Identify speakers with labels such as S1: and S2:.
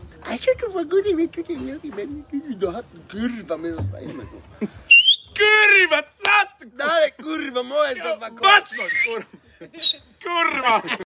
S1: A co tu w ogóle mnie tutaj kurwa, my zostajemy tu.
S2: Kurwa, co ty?
S1: Dalej kurwa, moment za 2 koła.
S2: Baczność, kurwa. Kurwa.